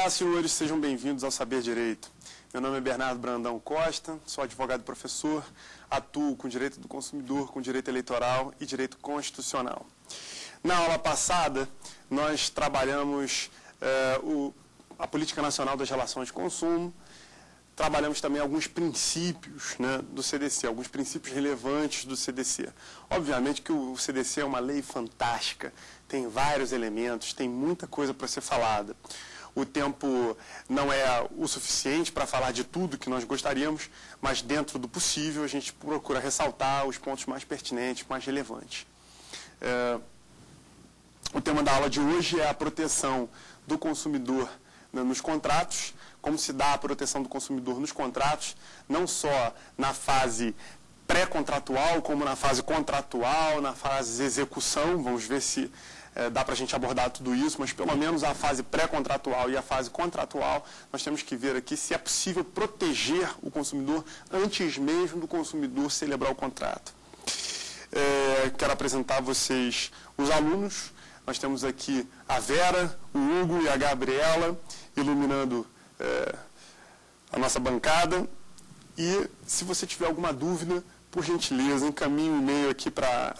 Olá, senhores, sejam bem-vindos ao Saber Direito. Meu nome é Bernardo Brandão Costa, sou advogado e professor, atuo com direito do consumidor, com direito eleitoral e direito constitucional. Na aula passada, nós trabalhamos a Política Nacional das Relações de Consumo, trabalhamos também alguns princípios, do CDC, alguns princípios relevantes do CDC. Obviamente que o CDC é uma lei fantástica, tem vários elementos, tem muita coisa para ser falada. O tempo não é o suficiente para falar de tudo que nós gostaríamos, mas dentro do possível a gente procura ressaltar os pontos mais pertinentes, mais relevantes. O tema da aula de hoje é a proteção do consumidor nos contratos, como se dá a proteção do consumidor nos contratos, não só na fase pré-contratual, como na fase contratual, na fase de execução. Vamos ver se dá para a gente abordar tudo isso, mas pelo menos a fase pré-contratual e a fase contratual, nós temos que ver aqui se é possível proteger o consumidor antes mesmo do consumidor celebrar o contrato. Quero apresentar a vocês os alunos. Nós temos aqui a Vera, o Hugo e a Gabriela, iluminando a nossa bancada. E se você tiver alguma dúvida, por gentileza, encaminhe um e-mail aqui para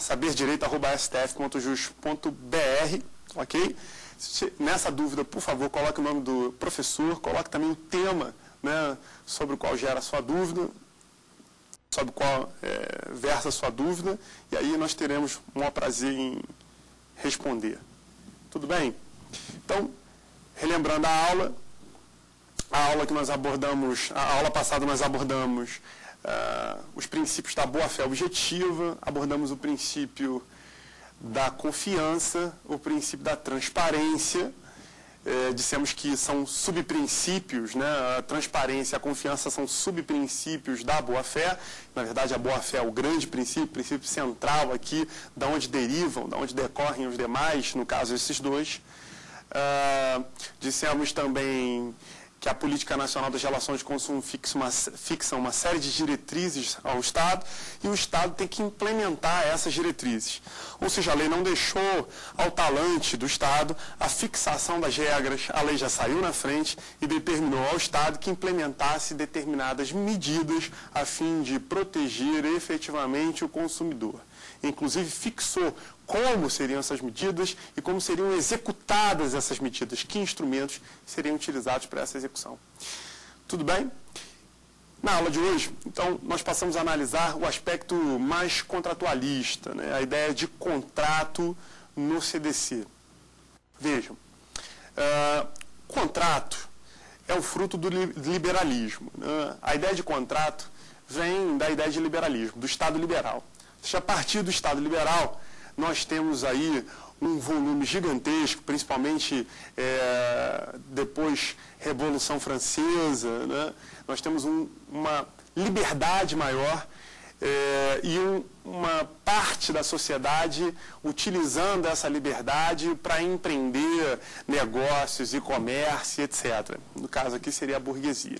saberdireito@stf.jus.br, ok? Nessa dúvida, por favor, coloque o nome do professor, coloque também o tema, sobre o qual gera a sua dúvida, sobre o qual versa a sua dúvida, e aí nós teremos o maior prazer em responder. Tudo bem? Então, relembrando a aula que nós abordamos, a aula passada nós abordamos os princípios da boa-fé objetiva, abordamos o princípio da confiança, o princípio da transparência. Dissemos que são subprincípios, a transparência e a confiança são subprincípios da boa-fé. Na verdade, a boa-fé é o grande princípio central aqui, da onde derivam, da onde decorrem os demais, no caso, esses dois. Dissemos também que a Política Nacional das Relações de Consumo fixa uma série de diretrizes ao Estado e o Estado tem que implementar essas diretrizes. Ou seja, a lei não deixou ao talante do Estado a fixação das regras, a lei já saiu na frente e determinou ao Estado que implementasse determinadas medidas a fim de proteger efetivamente o consumidor. Inclusive fixou como seriam essas medidas e como seriam executadas essas medidas, que instrumentos seriam utilizados para essa execução. Tudo bem? Na aula de hoje, então, nós passamos a analisar o aspecto mais contratualista, a ideia de contrato no CDC. Vejam, contrato é o fruto do liberalismo. A ideia de contrato vem da ideia de liberalismo, do Estado liberal. A partir do Estado liberal, nós temos aí um volume gigantesco, principalmente depois Revolução Francesa, nós temos uma liberdade maior e uma parte da sociedade utilizando essa liberdade para empreender negócios e comércio, etc. No caso aqui seria a burguesia.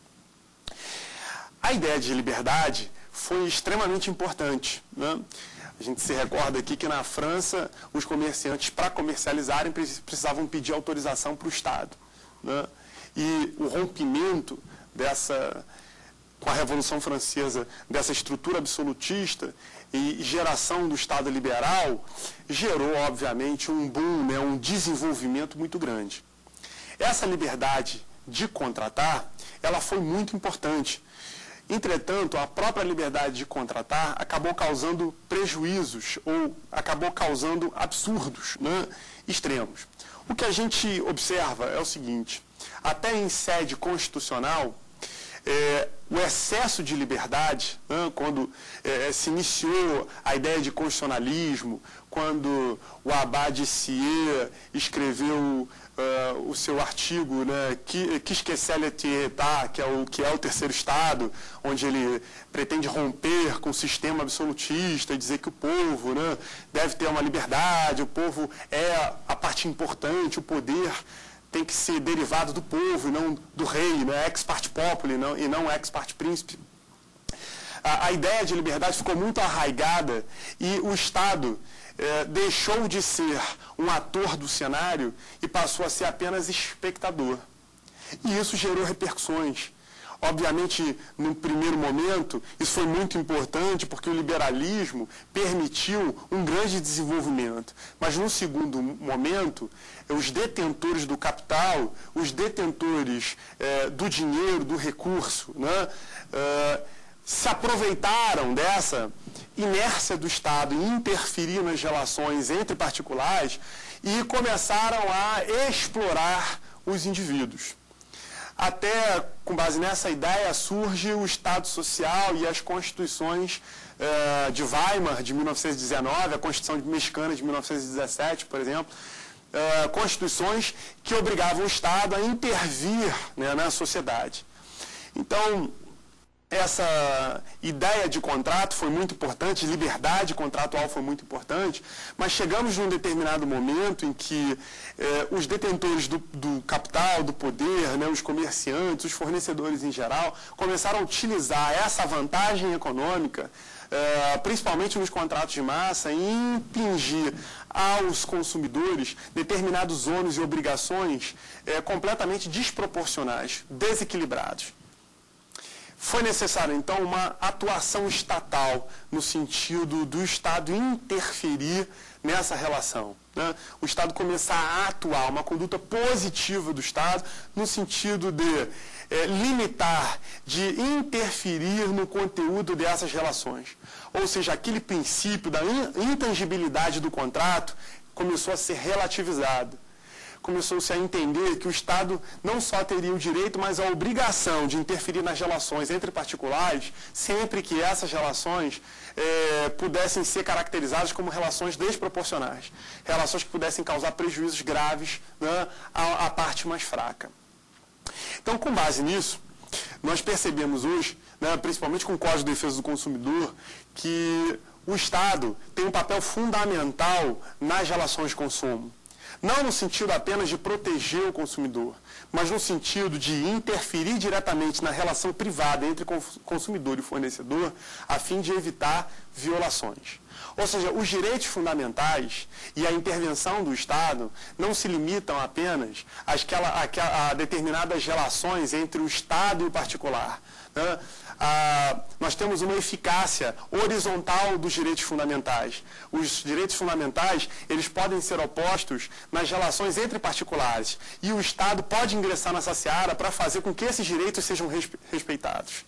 A ideia de liberdade foi extremamente importante. A gente se recorda aqui que na França, os comerciantes, para comercializarem, precisavam pedir autorização para o Estado. E o rompimento com a Revolução Francesa, dessa estrutura absolutista e geração do Estado liberal, gerou, obviamente, um boom, um desenvolvimento muito grande. Essa liberdade de contratar, ela foi muito importante. Entretanto, a própria liberdade de contratar acabou causando prejuízos ou acabou causando absurdos extremos. O que a gente observa é o seguinte: até em sede constitucional, o excesso de liberdade, quando se iniciou a ideia de constitucionalismo, quando o Abad Sier escreveu o seu artigo, Qu'est-ce que c'est l'État, que é o terceiro Estado, onde ele pretende romper com o sistema absolutista e dizer que o povo deve ter uma liberdade, o povo é a parte importante, o poder tem que ser derivado do povo e não do rei, ex parte populi e não ex parte príncipe. A ideia de liberdade ficou muito arraigada e o Estado deixou de ser um ator do cenário e passou a ser apenas espectador. E isso gerou repercussões. Obviamente, no primeiro momento, isso foi muito importante porque o liberalismo permitiu um grande desenvolvimento. Mas no segundo momento, os detentores do capital, os detentores do dinheiro, do recurso, né, se aproveitaram dessa inércia do Estado em interferir nas relações entre particulares e começaram a explorar os indivíduos. Até, com base nessa ideia, surge o Estado Social e as constituições de Weimar, de 1919, a Constituição Mexicana de 1917, por exemplo, constituições que obrigavam o Estado a intervir, né, na sociedade. Então, essa ideia de contrato foi muito importante, liberdade contratual foi muito importante, mas chegamos num determinado momento em que os detentores do capital, do poder, né, os comerciantes, os fornecedores em geral, começaram a utilizar essa vantagem econômica, principalmente nos contratos de massa, em impingir aos consumidores determinados ônus e obrigações completamente desproporcionais, desequilibrados. Foi necessária, então, uma atuação estatal no sentido do Estado interferir nessa relação, né? O Estado começar a atuar, uma conduta positiva do Estado, no sentido de limitar, de interferir no conteúdo dessas relações. Ou seja, aquele princípio da intangibilidade do contrato começou a ser relativizado. Começou-se a entender que o Estado não só teria o direito, mas a obrigação de interferir nas relações entre particulares, sempre que essas relações pudessem ser caracterizadas como relações desproporcionais, relações que pudessem causar prejuízos graves, né, à parte mais fraca. Então, com base nisso, nós percebemos hoje, né, principalmente com o Código de Defesa do Consumidor, que o Estado tem um papel fundamental nas relações de consumo. Não no sentido apenas de proteger o consumidor, mas no sentido de interferir diretamente na relação privada entre consumidor e fornecedor, a fim de evitar violações. Ou seja, os direitos fundamentais e a intervenção do Estado não se limitam apenas a determinadas relações entre o Estado e o particular, né? Nós temos uma eficácia horizontal dos direitos fundamentais. Os direitos fundamentais, eles podem ser opostos nas relações entre particulares. E o Estado pode ingressar nessa seara para fazer com que esses direitos sejam respeitados.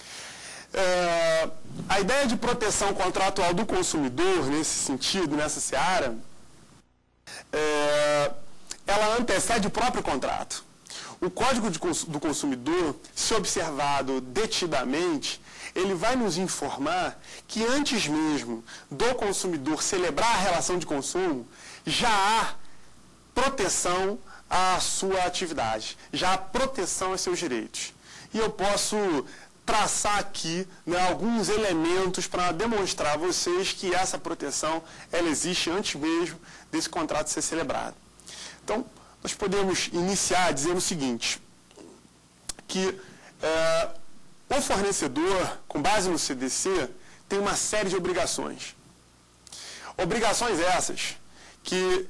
A ideia de proteção contratual do consumidor, nesse sentido, nessa seara, ela antecede o próprio contrato. O Código do Consumidor, se observado detidamente, ele vai nos informar que antes mesmo do consumidor celebrar a relação de consumo, já há proteção à sua atividade, já há proteção aos seus direitos. E eu posso traçar aqui, né, alguns elementos para demonstrar a vocês que essa proteção ela existe antes mesmo desse contrato ser celebrado. Então, nós podemos iniciar dizendo o seguinte, que o fornecedor, com base no CDC, tem uma série de obrigações. Obrigações essas que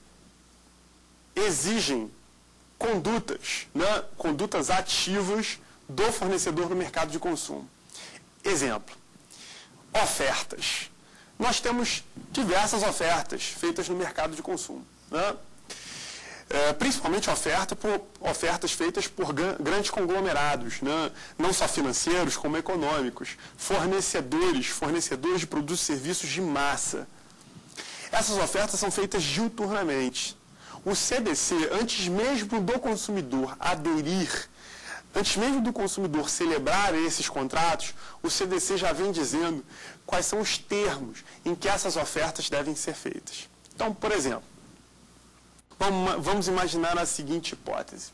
exigem condutas, né, condutas ativas do fornecedor no mercado de consumo. Exemplo, ofertas. Nós temos diversas ofertas feitas no mercado de consumo, né? Principalmente ofertas feitas por grandes conglomerados, né? Não só financeiros, como econômicos, fornecedores de produtos e serviços de massa. Essas ofertas são feitas diuturnamente. O CDC, antes mesmo do consumidor aderir, antes mesmo do consumidor celebrar esses contratos, o CDC já vem dizendo quais são os termos em que essas ofertas devem ser feitas. Então, por exemplo, vamos imaginar a seguinte hipótese.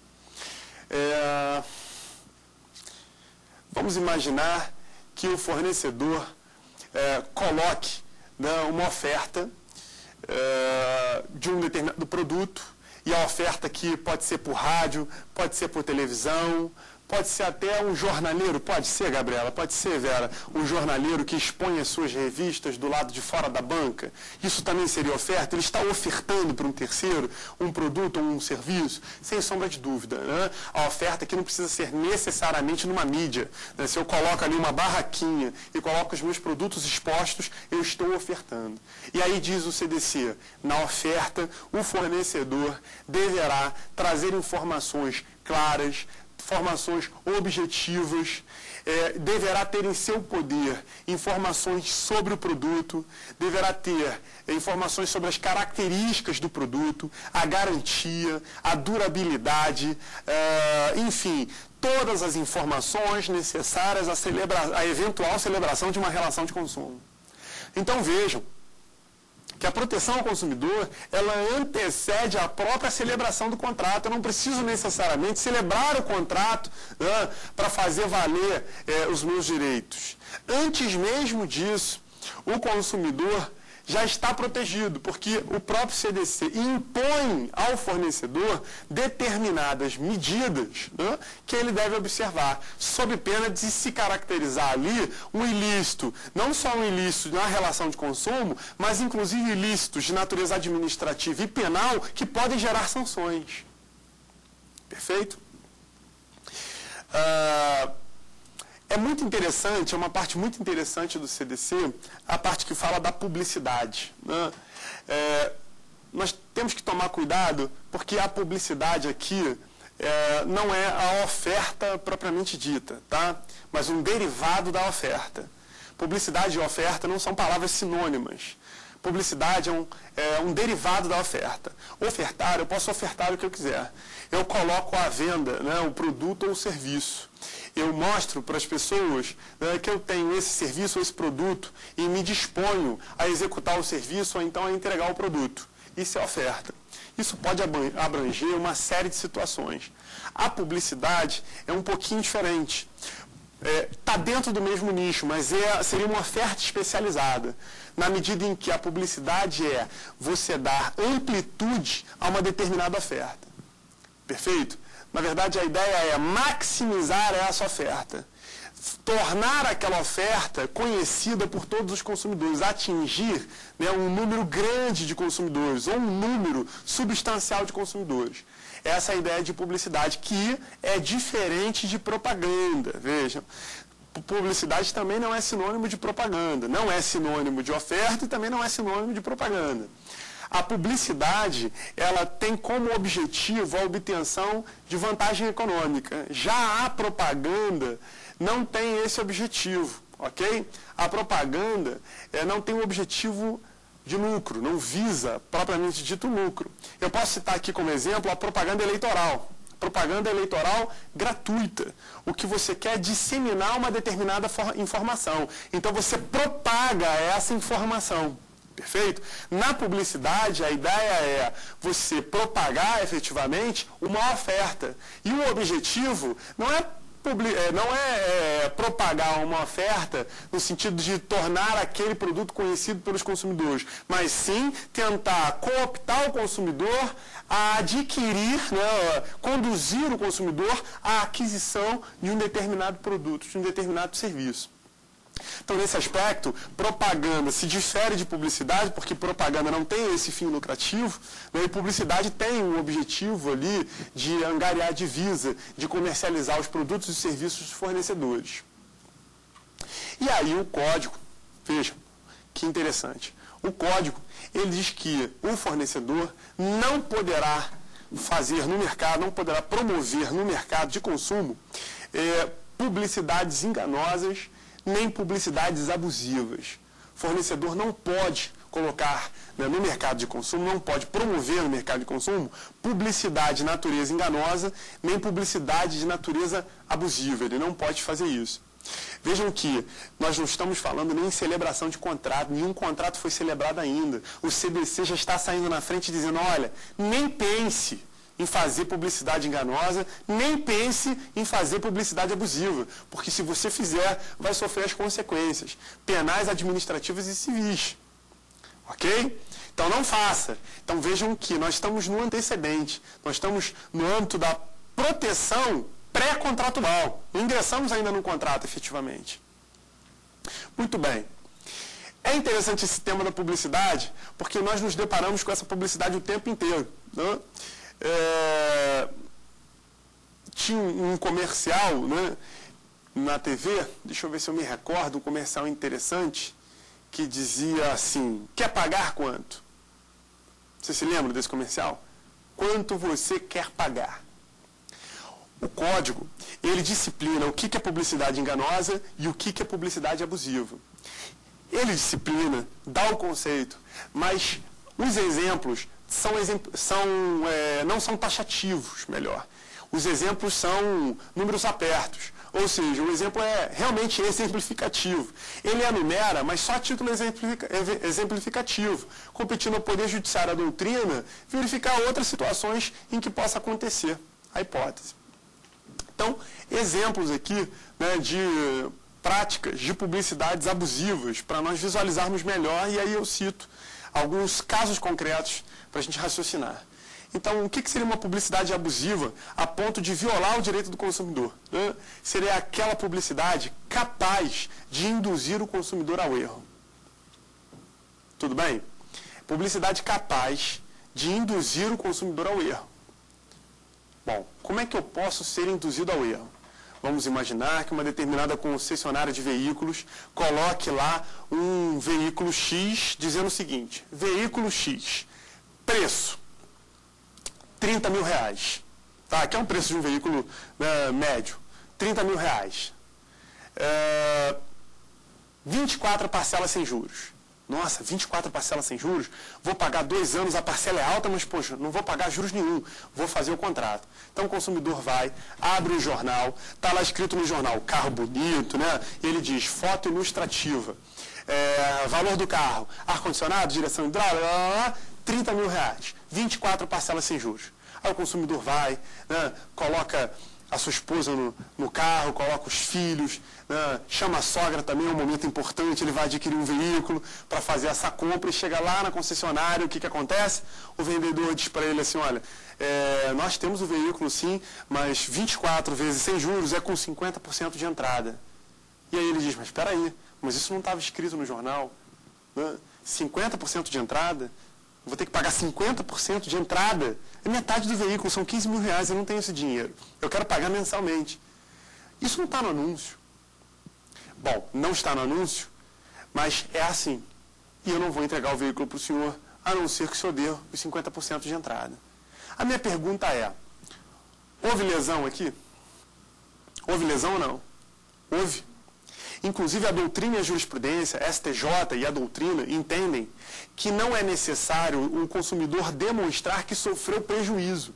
Vamos imaginar que o fornecedor coloque, né, uma oferta de um determinado produto, e a oferta aqui pode ser por rádio, pode ser por televisão, Pode ser até um jornaleiro, pode ser, Gabriela, pode ser, Vera, um jornaleiro que expõe as suas revistas do lado de fora da banca. Isso também seria oferta? Ele está ofertando para um terceiro um produto ou um serviço? Sem sombra de dúvida, né? A oferta aqui não precisa ser necessariamente numa mídia, né? Se eu coloco ali uma barraquinha e coloco os meus produtos expostos, eu estou ofertando. E aí diz o CDC, na oferta, o fornecedor deverá trazer informações claras, informações objetivas, deverá ter em seu poder informações sobre o produto, deverá ter informações sobre as características do produto, a garantia, a durabilidade, enfim, todas as informações necessárias à eventual celebração de uma relação de consumo. Então vejam que a proteção ao consumidor, ela antecede a própria celebração do contrato. Eu não preciso necessariamente celebrar o contrato, né, para fazer valer os meus direitos. Antes mesmo disso, o consumidor já está protegido, porque o próprio CDC impõe ao fornecedor determinadas medidas, né, que ele deve observar, sob pena de se caracterizar ali um ilícito, não só um ilícito na relação de consumo, mas inclusive ilícitos de natureza administrativa e penal que podem gerar sanções. Perfeito? É muito interessante, é uma parte muito interessante do CDC, a parte que fala da publicidade, né? Nós temos que tomar cuidado, porque a publicidade aqui não é a oferta propriamente dita, tá? Mas um derivado da oferta. Publicidade e oferta não são palavras sinônimas. Publicidade é um derivado da oferta. Ofertar, eu posso ofertar o que eu quiser. Eu coloco à venda, né, o produto ou o serviço. Eu mostro para as pessoas, né, que eu tenho esse serviço ou esse produto e me disponho a executar o serviço ou então a entregar o produto. Isso é oferta. Isso pode abranger uma série de situações. A publicidade é um pouquinho diferente. Está dentro do mesmo nicho, mas seria uma oferta especializada, na medida em que a publicidade é você dar amplitude a uma determinada oferta. Perfeito? Na verdade, a ideia é maximizar essa oferta, tornar aquela oferta conhecida por todos os consumidores, atingir, né, um número grande de consumidores, ou um número substancial de consumidores. Essa é a ideia de publicidade, que é diferente de propaganda. Vejam, publicidade também não é sinônimo de propaganda, não é sinônimo de oferta e também não é sinônimo de propaganda. A publicidade, ela tem como objetivo a obtenção de vantagem econômica. Já a propaganda não tem esse objetivo, ok? A propaganda não tem o objetivo de lucro, não visa propriamente dito lucro. Eu posso citar aqui como exemplo a propaganda eleitoral. Propaganda eleitoral gratuita. O que você quer é disseminar uma determinada informação. Então você propaga essa informação. Perfeito? Na publicidade, a ideia é você propagar efetivamente uma oferta. E o objetivo não é propagar uma oferta no sentido de tornar aquele produto conhecido pelos consumidores, mas sim tentar cooptar o consumidor a adquirir, né, conduzir o consumidor à aquisição de um determinado produto, de um determinado serviço. Então, nesse aspecto, propaganda se difere de publicidade, porque propaganda não tem esse fim lucrativo, né, e publicidade tem um objetivo ali de angariar divisa, de comercializar os produtos e serviços dos fornecedores. E aí o código, vejam, que interessante, o código, ele diz que o fornecedor não poderá fazer no mercado, não poderá promover no mercado de consumo publicidades enganosas, nem publicidades abusivas. O fornecedor não pode colocar, né, no mercado de consumo, não pode promover no mercado de consumo publicidade de natureza enganosa, nem publicidade de natureza abusiva. Ele não pode fazer isso. Vejam que nós não estamos falando nem em celebração de contrato, nenhum contrato foi celebrado ainda. O CDC já está saindo na frente dizendo, olha, nem pense em fazer publicidade enganosa, nem pense em fazer publicidade abusiva, porque se você fizer, vai sofrer as consequências penais, administrativas e civis. Ok? Então não faça. Então vejam que nós estamos no antecedente, nós estamos no âmbito da proteção pré-contratual. Não ingressamos ainda no contrato, efetivamente. Muito bem. É interessante esse tema da publicidade, porque nós nos deparamos com essa publicidade o tempo inteiro. Né? Tinha um comercial, né, na TV, deixa eu ver se eu me recordo, um comercial interessante, que dizia assim, quer pagar quanto? Você se lembra desse comercial? Quanto você quer pagar? O código, ele disciplina o que é publicidade enganosa e o que é publicidade abusiva. Ele disciplina, dá o conceito, mas os exemplos não são taxativos, melhor. Os exemplos são números apertos, ou seja, o exemplo é realmente exemplificativo. Ele enumera, mas só a título exemplificativo, competindo ao Poder Judiciário, à doutrina, verificar outras situações em que possa acontecer a hipótese. Então, exemplos aqui, né, de práticas de publicidades abusivas, para nós visualizarmos melhor, e aí eu cito alguns casos concretos para a gente raciocinar. Então, o que seria uma publicidade abusiva a ponto de violar o direito do consumidor? Né? Seria aquela publicidade capaz de induzir o consumidor ao erro. Tudo bem? Publicidade capaz de induzir o consumidor ao erro. Bom, como é que eu posso ser induzido ao erro? Vamos imaginar que uma determinada concessionária de veículos coloque lá um veículo X dizendo o seguinte, veículo X, preço, R$30 mil. Tá? Aqui é um preço de um veículo médio, R$30 mil. 24 parcelas sem juros. Nossa, 24 parcelas sem juros? Vou pagar 2 anos, a parcela é alta, mas, poxa, não vou pagar juros nenhum. Vou fazer o contrato. Então, o consumidor vai, abre o jornal, está lá escrito no jornal, carro bonito, né? E ele diz, foto ilustrativa, valor do carro, ar-condicionado, direção hidráulica, R$30 mil. 24 parcelas sem juros. Aí o consumidor vai, né, coloca a sua esposa no carro, coloca os filhos, né, chama a sogra também, é um momento importante, ele vai adquirir um veículo para fazer essa compra e chega lá na concessionária, o que acontece? O vendedor diz para ele assim, olha, nós temos o veículo sim, mas 24 vezes sem juros é com 50% de entrada. E aí ele diz, mas espera aí, mas isso não estava escrito no jornal, né? 50% de entrada? Vou ter que pagar 50% de entrada. É metade do veículo, são R$15 mil, eu não tenho esse dinheiro. Eu quero pagar mensalmente. Isso não está no anúncio. Bom, não está no anúncio, mas é assim. E eu não vou entregar o veículo para o senhor, a não ser que o senhor dê os 50% de entrada. A minha pergunta é, houve lesão aqui? Houve lesão ou não? Houve. Inclusive, a doutrina e a jurisprudência, STJ e a doutrina, entendem que não é necessário o consumidor demonstrar que sofreu prejuízo.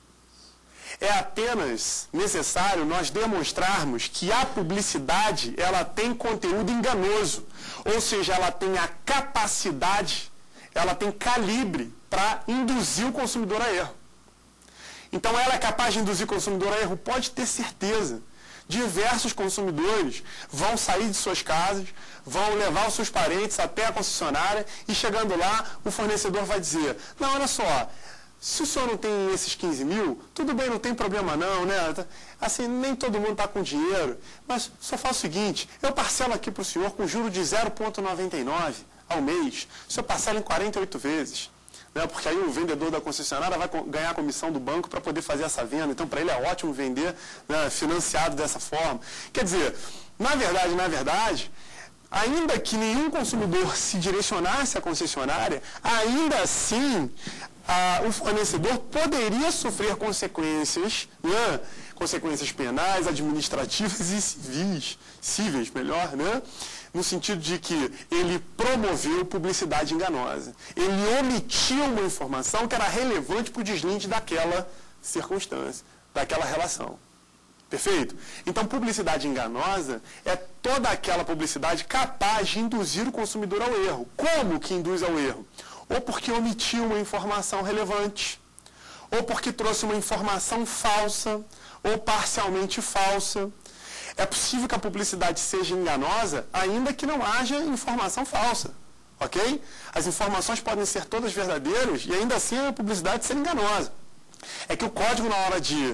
É apenas necessário nós demonstrarmos que a publicidade ela tem conteúdo enganoso, ou seja, ela tem a capacidade, ela tem calibre para induzir o consumidor a erro. Então, ela é capaz de induzir o consumidor a erro? Pode ter certeza. Diversos consumidores vão sair de suas casas, vão levar os seus parentes até a concessionária e chegando lá, o fornecedor vai dizer, não, olha só, se o senhor não tem esses 15 mil, tudo bem, não tem problema não, né? Assim, nem todo mundo está com dinheiro, mas só faz o seguinte, eu parcelo aqui para o senhor com juro de 0,99 ao mês, o senhor parcela em 48 vezes. Né, porque aí o vendedor da concessionária vai ganhar a comissão do banco para poder fazer essa venda. Então, para ele é ótimo vender, né, financiado dessa forma. Quer dizer, na verdade, ainda que nenhum consumidor se direcionasse à concessionária, ainda assim, o fornecedor poderia sofrer consequências, né, consequências penais, administrativas e cíveis, melhor, né? No sentido de que ele promoveu publicidade enganosa. Ele omitiu uma informação que era relevante para o deslinde daquela circunstância, daquela relação. Perfeito? Então, publicidade enganosa é toda aquela publicidade capaz de induzir o consumidor ao erro. Como que induz ao erro? Ou porque omitiu uma informação relevante, ou porque trouxe uma informação falsa, ou parcialmente falsa. É possível que a publicidade seja enganosa, ainda que não haja informação falsa, ok? As informações podem ser todas verdadeiras e ainda assim a publicidade ser enganosa. É que o código, na hora de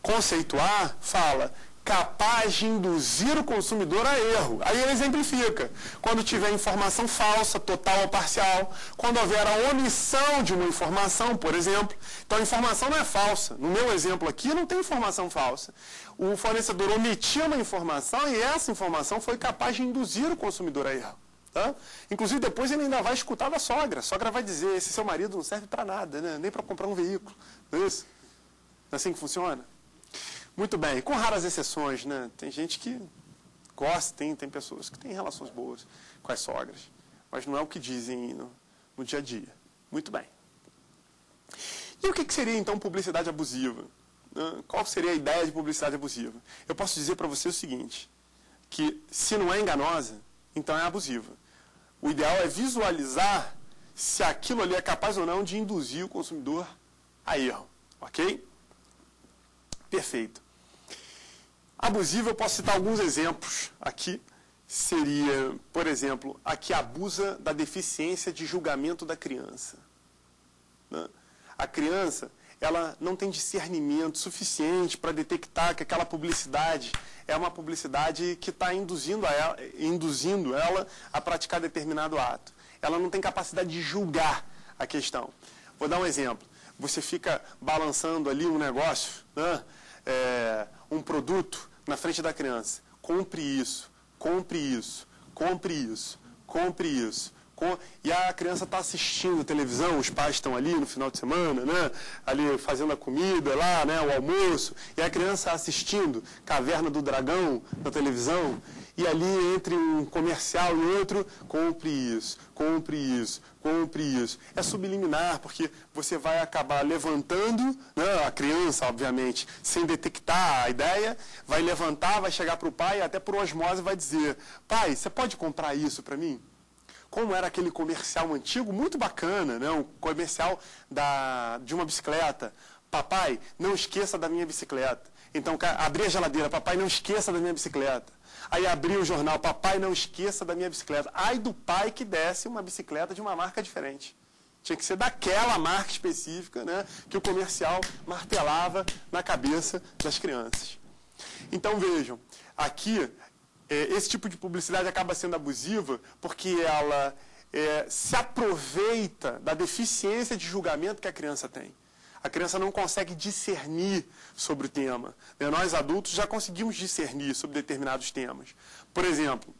conceituar, fala capaz de induzir o consumidor a erro. Aí ele exemplifica. Quando tiver informação falsa, total ou parcial, quando houver a omissão de uma informação, por exemplo. Então, a informação não é falsa. No meu exemplo aqui, não tem informação falsa. O fornecedor omitiu uma informação e essa informação foi capaz de induzir o consumidor a erro. Tá? Inclusive, depois ele ainda vai escutar da sogra. A sogra vai dizer, esse seu marido não serve para nada, né? Nem para comprar um veículo. Não é isso? É assim que funciona? Muito bem, com raras exceções, né? Tem gente que gosta, tem pessoas que têm relações boas com as sogras, mas não é o que dizem no dia a dia. Muito bem. E o que seria, então, publicidade abusiva? Qual seria a ideia de publicidade abusiva? Eu posso dizer para você o seguinte, que se não é enganosa, então é abusiva. O ideal é visualizar se aquilo ali é capaz ou não de induzir o consumidor a erro, ok? Perfeito. Abusivo, eu posso citar alguns exemplos aqui. Seria, por exemplo, a que abusa da deficiência de julgamento da criança. Né? A criança, ela não tem discernimento suficiente para detectar que aquela publicidade é uma publicidade que está induzindo ela a praticar determinado ato. Ela não tem capacidade de julgar a questão. Vou dar um exemplo. Você fica balançando ali um negócio, né? Um produto na frente da criança. Compre isso, compre isso, compre isso, compre isso. E a criança está assistindo televisão, os pais estão ali no final de semana, né? Ali fazendo a comida lá, né? O almoço. E a criança assistindo Caverna do Dragão na televisão. E ali, entre um comercial e outro, compre isso, compre isso, compre isso. É subliminar, porque você vai acabar levantando, né, a criança, obviamente, sem detectar a ideia, vai levantar, vai chegar para o pai, até por osmose vai dizer, pai, você pode comprar isso para mim? Como era aquele comercial antigo, muito bacana, né, um comercial de uma bicicleta. Papai, não esqueça da minha bicicleta. Então, abri a geladeira, papai, não esqueça da minha bicicleta. Aí abriu o jornal, papai, não esqueça da minha bicicleta. Ai do pai que desse uma bicicleta de uma marca diferente. Tinha que ser daquela marca específica, né, que o comercial martelava na cabeça das crianças. Então, vejam, aqui, esse tipo de publicidade acaba sendo abusiva porque ela se aproveita da deficiência de julgamento que a criança tem. A criança não consegue discernir sobre o tema. Nós, adultos, já conseguimos discernir sobre determinados temas. Por exemplo,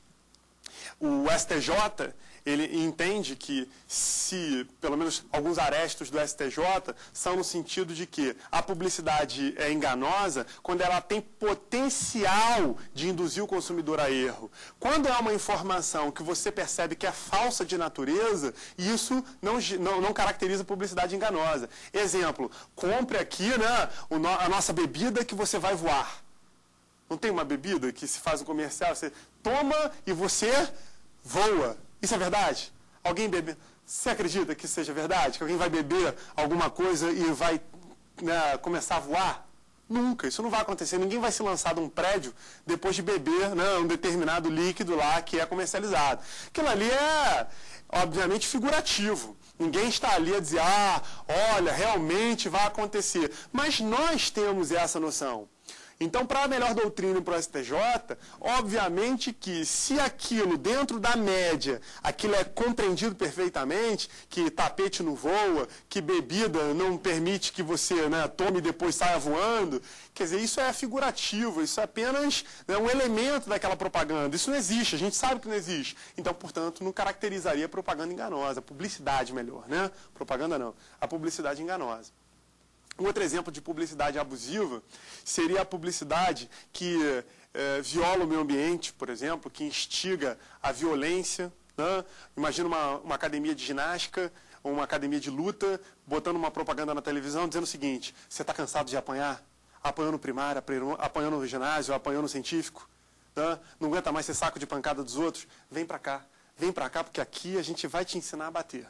o STJ, ele entende que se, pelo menos alguns arestos do STJ, são no sentido de que a publicidade é enganosa quando ela tem potencial de induzir o consumidor a erro. Quando é uma informação que você percebe que é falsa de natureza, isso não caracteriza publicidade enganosa. Exemplo, compre aqui, né, a nossa bebida que você vai voar. Não tem uma bebida que se faz um comercial, você toma e você voa. Isso é verdade? Alguém bebe? Você acredita que isso seja verdade? Que alguém vai beber alguma coisa e vai, né, começar a voar? Nunca, isso não vai acontecer. Ninguém vai se lançar de um prédio depois de beber, né, um determinado líquido lá que é comercializado. Aquilo ali é, obviamente, figurativo. Ninguém está ali a dizer, olha, realmente vai acontecer. Mas nós temos essa noção. Então, para a melhor doutrina para o STJ, obviamente que se aquilo, dentro da média, aquilo é compreendido perfeitamente, que tapete não voa, que bebida não permite que você, né, tome e depois saia voando, quer dizer, isso é figurativo, isso é apenas, né, um elemento daquela propaganda. Isso não existe, a gente sabe que não existe. Então, portanto, não caracterizaria propaganda enganosa, publicidade melhor, né? Propaganda não, a publicidade enganosa. Um outro exemplo de publicidade abusiva seria a publicidade que viola o meio ambiente, por exemplo, que instiga a violência. Né? Imagina uma academia de ginástica, ou uma academia de luta, botando uma propaganda na televisão dizendo o seguinte, você está cansado de apanhar? Apanhou no primário, apanhou no ginásio, apanhou no científico? Né? Não aguenta mais ser saco de pancada dos outros? Vem para cá, porque aqui a gente vai te ensinar a bater.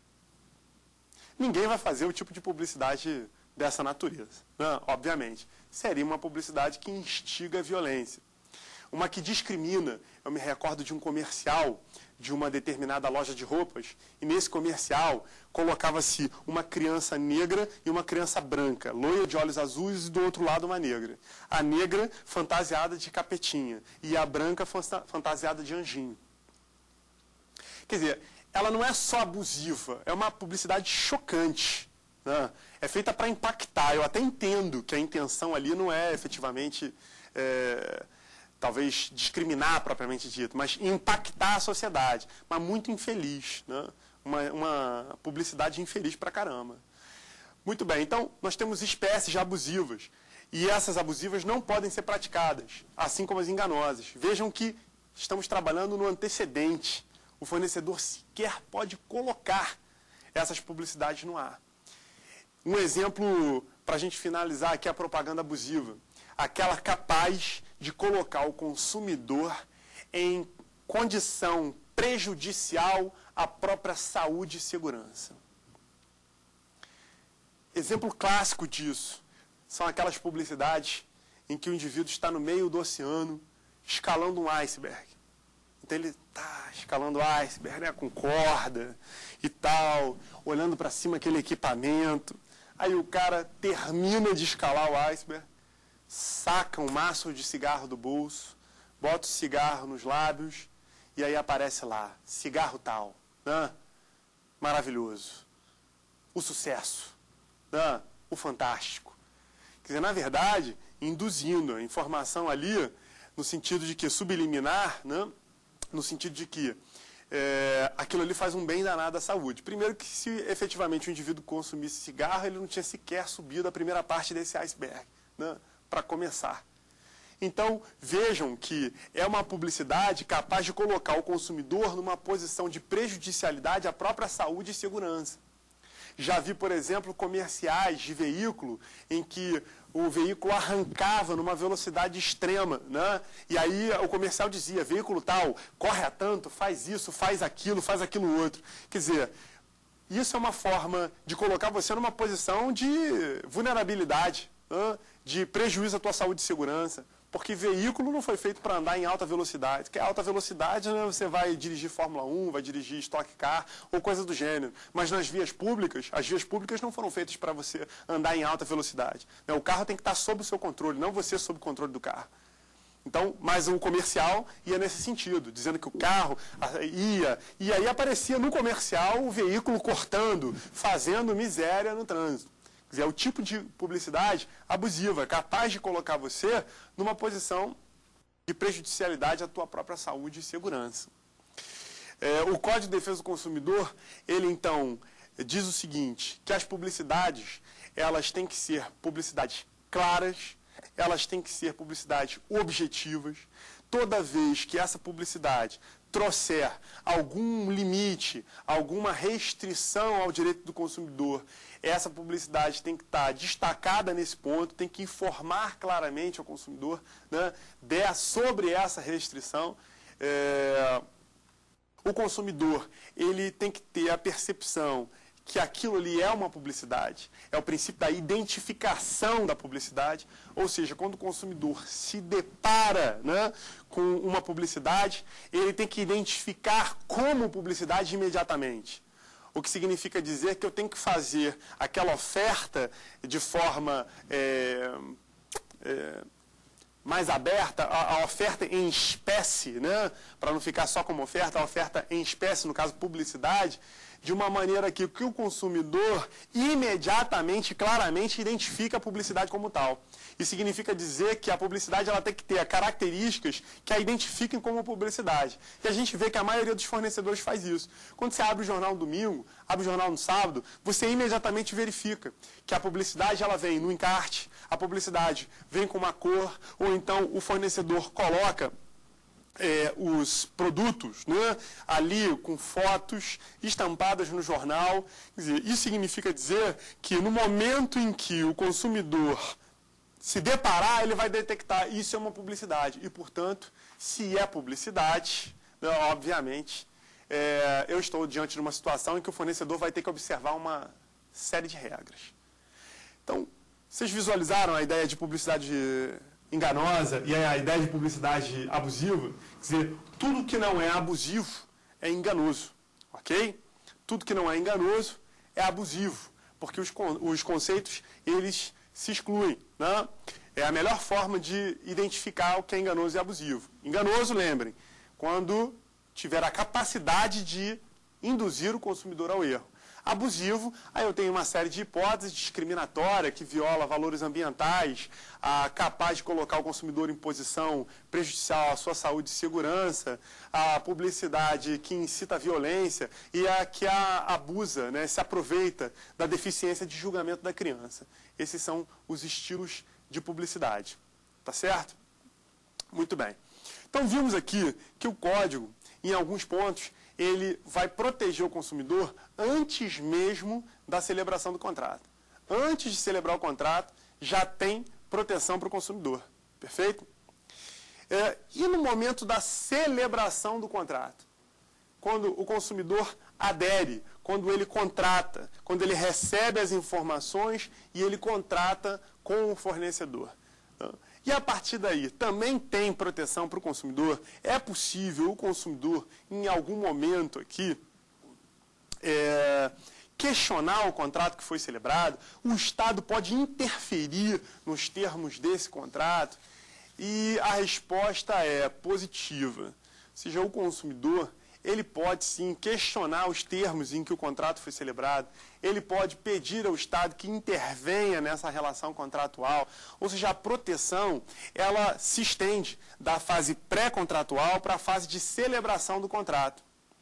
Ninguém vai fazer o tipo de publicidade dessa natureza, né? Obviamente. Seria uma publicidade que instiga a violência. Uma que discrimina. Eu me recordo de um comercial de uma determinada loja de roupas, e nesse comercial colocava-se uma criança negra e uma criança branca, loira de olhos azuis e do outro lado uma negra. A negra fantasiada de capetinha e a branca fantasiada de anjinho. Quer dizer, ela não é só abusiva, é uma publicidade chocante, né? É feita para impactar. Eu até entendo que a intenção ali não é efetivamente, talvez, discriminar propriamente dito, mas impactar a sociedade. Mas muito infeliz, né? Uma publicidade infeliz pra caramba. Muito bem, então nós temos espécies abusivas. E essas abusivas não podem ser praticadas, assim como as enganosas. Vejam que estamos trabalhando no antecedente. O fornecedor sequer pode colocar essas publicidades no ar. Um exemplo, para a gente finalizar aqui, a propaganda abusiva. Aquela capaz de colocar o consumidor em condição prejudicial à própria saúde e segurança. Exemplo clássico disso são aquelas publicidades em que o indivíduo está no meio do oceano escalando um iceberg. Então ele está escalando o iceberg, né, com corda e tal, olhando para cima aquele equipamento. Aí o cara termina de escalar o iceberg, saca um maço de cigarro do bolso, bota o cigarro nos lábios e aí aparece lá, cigarro tal, né? Maravilhoso, o sucesso, né? O fantástico. Quer dizer, na verdade, induzindo a informação ali, no sentido de que subliminar, né? No sentido de que aquilo ali faz um bem danado à saúde. Primeiro que se efetivamente o indivíduo consumisse cigarro, ele não tinha sequer subido a primeira parte desse iceberg, né? Para começar. Então, vejam que é uma publicidade capaz de colocar o consumidor numa posição de prejudicialidade à própria saúde e segurança. Já vi, por exemplo, comerciais de veículo em que o veículo arrancava numa velocidade extrema, né? E aí o comercial dizia, veículo tal, corre a tanto, faz isso, faz aquilo outro. Quer dizer, isso é uma forma de colocar você numa posição de vulnerabilidade, né? De prejuízo à tua saúde e segurança. Porque veículo não foi feito para andar em alta velocidade. Porque alta velocidade, né, você vai dirigir Fórmula 1, vai dirigir Stock Car ou coisa do gênero. Mas nas vias públicas, as vias públicas não foram feitas para você andar em alta velocidade. O carro tem que estar sob o seu controle, não você sob o controle do carro. Então, mas o comercial ia nesse sentido, dizendo que o carro ia... E aí aparecia no comercial o veículo cortando, fazendo miséria no trânsito. É o tipo de publicidade abusiva, capaz de colocar você numa posição de prejudicialidade à tua própria saúde e segurança. O Código de Defesa do Consumidor, ele então diz o seguinte, que as publicidades, elas têm que ser publicidades claras, elas têm que ser publicidades objetivas. Toda vez que essa publicidade trouxer algum limite, alguma restrição ao direito do consumidor, essa publicidade tem que estar destacada nesse ponto, tem que informar claramente ao consumidor, né, sobre essa restrição. O consumidor, ele tem que ter a percepção que aquilo ali é uma publicidade, é o princípio da identificação da publicidade, ou seja, quando o consumidor se depara, né, com uma publicidade, ele tem que identificar como publicidade imediatamente. O que significa dizer que eu tenho que fazer aquela oferta de forma mais aberta, a oferta em espécie, né, para não ficar só como oferta, a oferta em espécie, no caso publicidade, de uma maneira que o consumidor imediatamente, claramente, identifica a publicidade como tal. Isso significa dizer que a publicidade ela tem que ter características que a identifiquem como publicidade. E a gente vê que a maioria dos fornecedores faz isso. Quando você abre o jornal no domingo, abre o jornal no sábado, você imediatamente verifica que a publicidade ela vem no encarte, a publicidade vem com uma cor, ou então o fornecedor coloca os produtos, né, ali com fotos estampadas no jornal. Quer dizer, isso significa dizer que no momento em que o consumidor se deparar, ele vai detectar isso é uma publicidade. E, portanto, se é publicidade, né, obviamente, eu estou diante de uma situação em que o fornecedor vai ter que observar uma série de regras. Então, vocês visualizaram a ideia de publicidade enganosa e a ideia de publicidade abusiva? Quer dizer, tudo que não é abusivo é enganoso, ok? Tudo que não é enganoso é abusivo, porque os conceitos, eles se excluem, né? É a melhor forma de identificar o que é enganoso e abusivo. Enganoso, lembrem, quando tiver a capacidade de induzir o consumidor ao erro. Abusivo, aí eu tenho uma série de hipóteses discriminatória que viola valores ambientais, capaz de colocar o consumidor em posição prejudicial à sua saúde e segurança, a publicidade que incita a violência e a que abusa, né, se aproveita da deficiência de julgamento da criança. Esses são os estilos de publicidade. Tá certo? Muito bem. Então vimos aqui que o código, em alguns pontos, ele vai proteger o consumidor antes mesmo da celebração do contrato. Antes de celebrar o contrato, já tem proteção para o consumidor. Perfeito? E no momento da celebração do contrato? Quando o consumidor adere, quando ele contrata, quando ele recebe as informações e ele contrata com o fornecedor. E a partir daí, também tem proteção para o consumidor? É possível o consumidor, em algum momento aqui, questionar o contrato que foi celebrado? O Estado pode interferir nos termos desse contrato? E a resposta é positiva. Ou seja, o consumidor, ele pode sim questionar os termos em que o contrato foi celebrado, ele pode pedir ao Estado que intervenha nessa relação contratual, ou seja, a proteção, ela se estende da fase pré-contratual para a fase de celebração do contrato.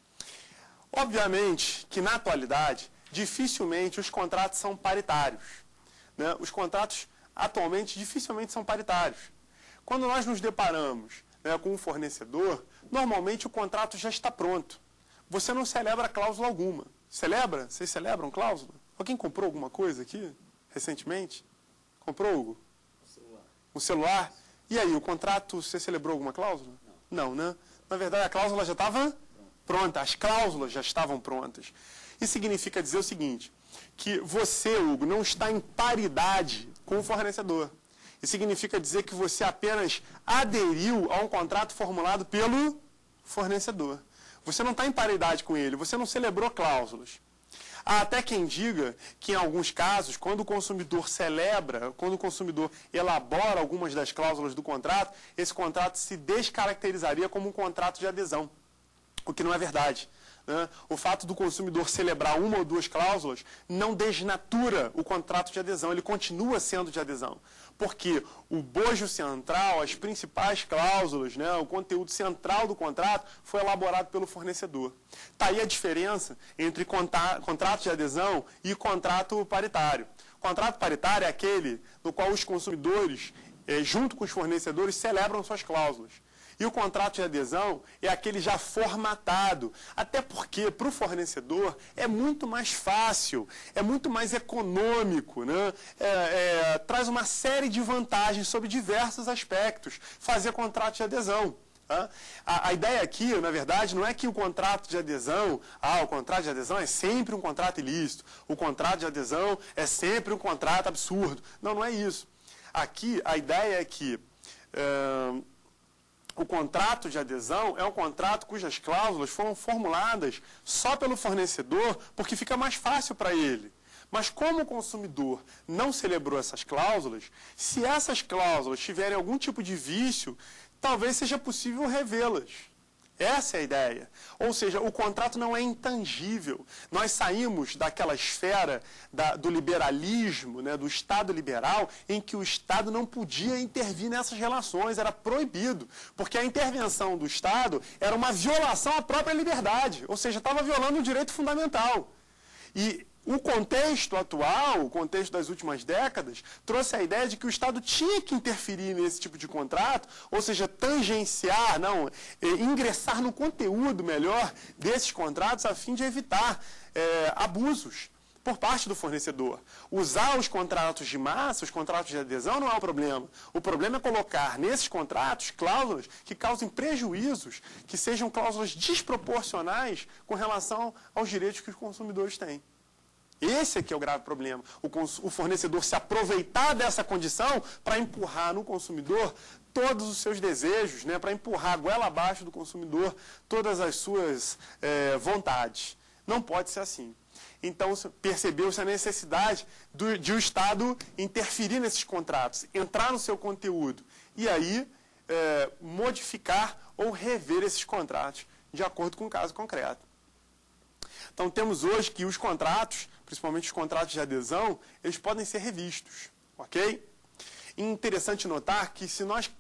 Obviamente que, na atualidade, dificilmente os contratos são paritários, né? Os contratos, atualmente, dificilmente são paritários. Quando nós nos deparamos, né, com um fornecedor, normalmente o contrato já está pronto. Você não celebra cláusula alguma. Celebra? Vocês celebram cláusula? Alguém comprou alguma coisa aqui recentemente? Comprou, Hugo? Um celular. E aí, o contrato, você celebrou alguma cláusula? Não, né? Na verdade, a cláusula já estava pronta. As cláusulas já estavam prontas. Isso significa dizer o seguinte, que você, Hugo, não está em paridade com o fornecedor. Isso significa dizer que você apenas aderiu a um contrato formulado pelo fornecedor. Você não está em paridade com ele, você não celebrou cláusulas. Há até quem diga que, em alguns casos, quando o consumidor celebra, quando o consumidor elabora algumas das cláusulas do contrato, esse contrato se descaracterizaria como um contrato de adesão, o que não é verdade. O fato do consumidor celebrar uma ou duas cláusulas não desnatura o contrato de adesão, ele continua sendo de adesão. Porque o bojo central, as principais cláusulas, né, o conteúdo central do contrato foi elaborado pelo fornecedor. Está aí a diferença entre contrato de adesão e contrato paritário. Contrato paritário é aquele no qual os consumidores, junto com os fornecedores, celebram suas cláusulas. E o contrato de adesão é aquele já formatado, até porque para o fornecedor é muito mais fácil, é muito mais econômico, né? Traz uma série de vantagens sobre diversos aspectos fazer contrato de adesão. Tá? A ideia aqui, na verdade, não é que o contrato de adesão, o contrato de adesão é sempre um contrato ilícito, o contrato de adesão é sempre um contrato absurdo. Não, não é isso. Aqui a ideia é que o contrato de adesão é um contrato cujas cláusulas foram formuladas só pelo fornecedor porque fica mais fácil para ele. Mas como o consumidor não celebrou essas cláusulas, se essas cláusulas tiverem algum tipo de vício, talvez seja possível revê-las. Essa é a ideia. Ou seja, o contrato não é intangível. Nós saímos daquela esfera do liberalismo, né, do Estado liberal, em que o Estado não podia intervir nessas relações, era proibido. Porque a intervenção do Estado era uma violação à própria liberdade, ou seja, estava violando um direito fundamental. E o contexto atual, o contexto das últimas décadas, trouxe a ideia de que o Estado tinha que interferir nesse tipo de contrato, ou seja, tangenciar, ingressar no conteúdo melhor desses contratos a fim de evitar abusos por parte do fornecedor. Usar os contratos de massa, os contratos de adesão, não é o problema. O problema é colocar nesses contratos cláusulas que causem prejuízos, que sejam cláusulas desproporcionais com relação aos direitos que os consumidores têm. Esse aqui é o grave problema. O fornecedor se aproveitar dessa condição para empurrar no consumidor todos os seus desejos, né, para empurrar a goela abaixo do consumidor todas as suas vontades. Não pode ser assim. Então, percebeu-se a necessidade de o Estado interferir nesses contratos, entrar no seu conteúdo e aí modificar ou rever esses contratos de acordo com o caso concreto. Então, temos hoje que os contratos, principalmente os contratos de adesão, eles podem ser revistos, ok? E interessante notar que se nós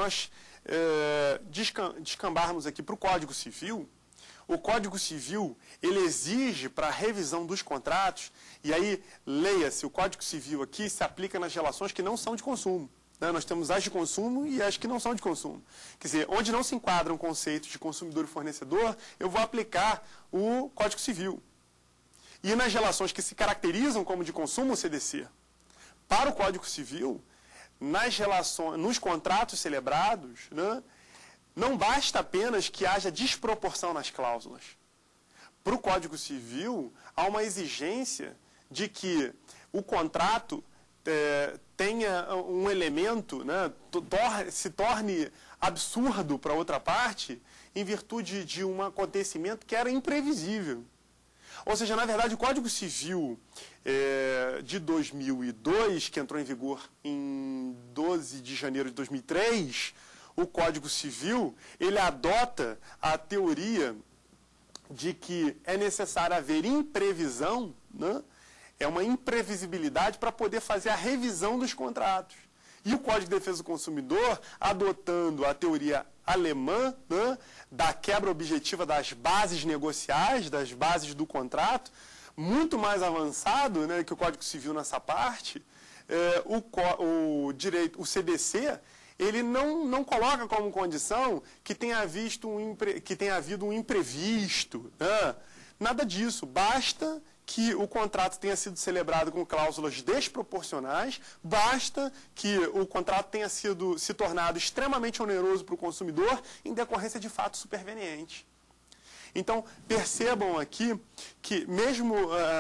descambarmos aqui para o Código Civil, o Código Civil, ele exige para a revisão dos contratos, e aí, leia-se, o Código Civil aqui se aplica nas relações que não são de consumo. Né? Nós temos as de consumo e as que não são de consumo. Quer dizer, onde não se enquadram conceitos de consumidor e fornecedor, eu vou aplicar o Código Civil. E nas relações que se caracterizam como de consumo, o CDC. Para o Código Civil, nos contratos celebrados, né, não basta apenas que haja desproporção nas cláusulas. Para o Código Civil, há uma exigência de que o contrato tenha um elemento, né, se torne absurdo para outra parte em virtude de um acontecimento que era imprevisível. Ou seja, na verdade, o Código Civil de 2002, que entrou em vigor em 12 de janeiro de 2003, o Código Civil, ele adota a teoria de que é necessário haver imprevisão, né? É uma imprevisibilidade para poder fazer a revisão dos contratos. E o Código de Defesa do Consumidor, adotando a teoria alemã, né, da quebra objetiva das bases negociais, das bases do contrato, muito mais avançado, né, que o Código Civil nessa parte, o CDC, ele não coloca como condição que tenha havido um imprevisto. Né? Nada disso. Basta que o contrato tenha sido celebrado com cláusulas desproporcionais, basta que o contrato tenha se tornado extremamente oneroso para o consumidor em decorrência de fatos supervenientes. Então, percebam aqui que mesmo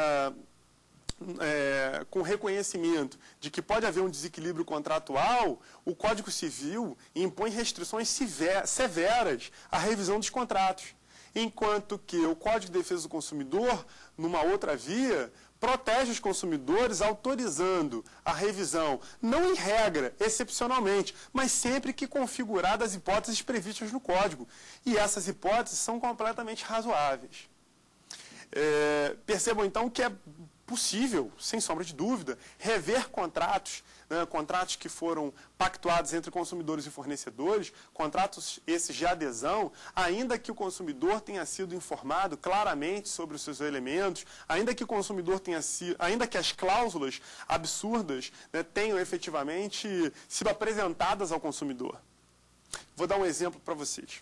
com reconhecimento de que pode haver um desequilíbrio contratual, o Código Civil impõe restrições severas à revisão dos contratos. Enquanto que o Código de Defesa do Consumidor, numa outra via, protege os consumidores autorizando a revisão, não em regra, excepcionalmente, mas sempre que configuradas as hipóteses previstas no Código. E essas hipóteses são completamente razoáveis. Percebam, então, que é possível, sem sombra de dúvida, rever contratos, né, contratos que foram pactuados entre consumidores e fornecedores, contratos esses de adesão, ainda que o consumidor tenha sido informado claramente sobre os seus elementos, ainda que o consumidor ainda que as cláusulas absurdas, né, tenham efetivamente sido apresentadas ao consumidor. Vou dar um exemplo para vocês.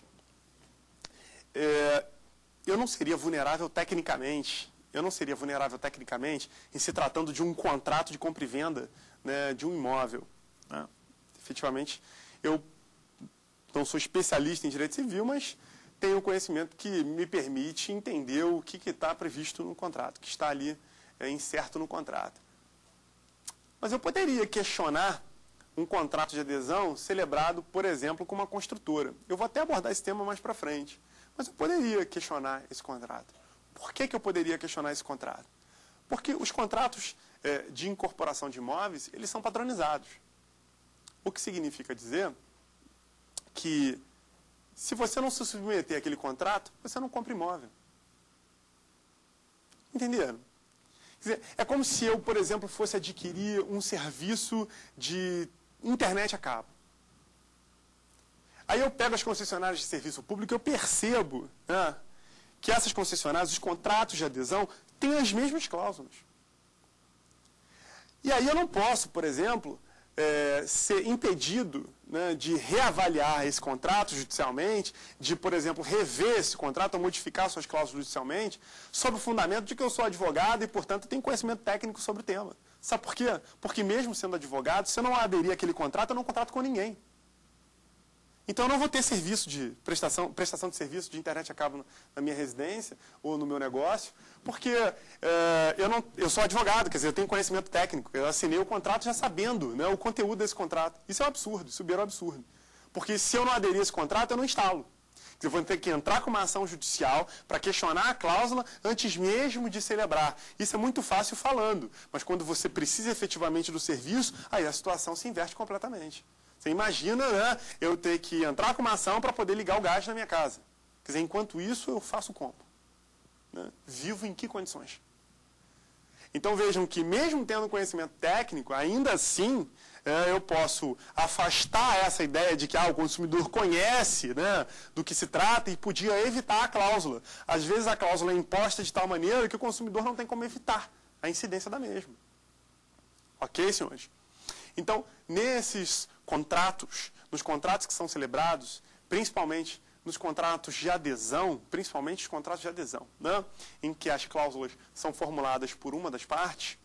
Eu não seria vulnerável tecnicamente em se tratando de um contrato de compra e venda, né, de um imóvel. Né? Efetivamente, eu não sou especialista em direito civil, mas tenho um conhecimento que me permite entender o que está previsto no contrato, que está ali incerto no contrato. Mas eu poderia questionar um contrato de adesão celebrado, por exemplo, com uma construtora. Eu vou até abordar esse tema mais para frente, mas eu poderia questionar esse contrato. Por que eu poderia questionar esse contrato? Porque os contratos de incorporação de imóveis, eles são padronizados. O que significa dizer que se você não se submeter àquele contrato, você não compra imóvel. Entenderam? Quer dizer, é como se eu, por exemplo, fosse adquirir um serviço de internet a cabo. Aí eu pego as concessionárias de serviço público e eu percebo, né, que essas concessionárias, os contratos de adesão, têm as mesmas cláusulas. E aí eu não posso, por exemplo, ser impedido, né, de reavaliar esse contrato judicialmente, de, por exemplo, rever esse contrato ou modificar suas cláusulas judicialmente, sob o fundamento de que eu sou advogado e, portanto, tenho conhecimento técnico sobre o tema. Sabe por quê? Porque mesmo sendo advogado, se eu não aderir àquele contrato, eu não contrato com ninguém. Então, eu não vou ter serviço de prestação de serviço de internet a cabo na minha residência ou no meu negócio, porque eu sou advogado, quer dizer, eu tenho conhecimento técnico. Eu assinei o contrato já sabendo, né, o conteúdo desse contrato. Isso é um absurdo, isso beira um absurdo. Porque se eu não aderir a esse contrato, eu não instalo. Eu vou ter que entrar com uma ação judicial para questionar a cláusula antes mesmo de celebrar. Isso é muito fácil falando, mas quando você precisa efetivamente do serviço, aí a situação se inverte completamente. Você imagina, né, eu ter que entrar com uma ação para poder ligar o gás na minha casa. Quer dizer, enquanto isso, eu faço como? Né? Vivo em que condições? Então vejam que mesmo tendo conhecimento técnico, ainda assim, eu posso afastar essa ideia de que o consumidor conhece, né, do que se trata e podia evitar a cláusula. Às vezes a cláusula é imposta de tal maneira que o consumidor não tem como evitar a incidência da mesma. Ok, senhores? Então, nesses contratos, nos contratos que são celebrados, principalmente nos contratos de adesão, principalmente os contratos de adesão, né, em que as cláusulas são formuladas por uma das partes,